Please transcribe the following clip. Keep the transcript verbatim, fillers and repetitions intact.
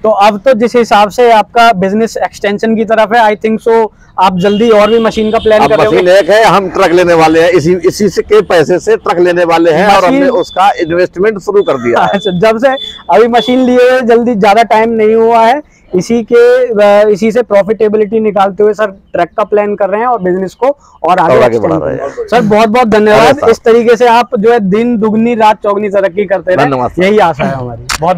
तो अब तो जिस हिसाब से आपका बिजनेस एक्सटेंशन की तरफ है, आई थिंक सो आप जल्दी और भी मशीन का प्लान कर रहे हो। मशीन एक है, हम ट्रक लेने वाले हैं, इसी इसी से के पैसे से ट्रक लेने वाले हैं और हमने उसका इन्वेस्टमेंट शुरू कर दिया है। अच्छा, जब से अभी मशीन लिए हुए जल्दी ज्यादा टाइम नहीं हुआ है, इसी के इसी से प्रॉफिटेबिलिटी निकालते हुए सर ट्रक का प्लान कर रहे हैं और बिजनेस को और आगे, आगे बढ़ा रहे हैं। सर बहुत बहुत धन्यवाद। इस तरीके से आप जो है दिन दुगनी रात चौगनी तरक्की करते रहे, यही आशा है हमारी। बहुत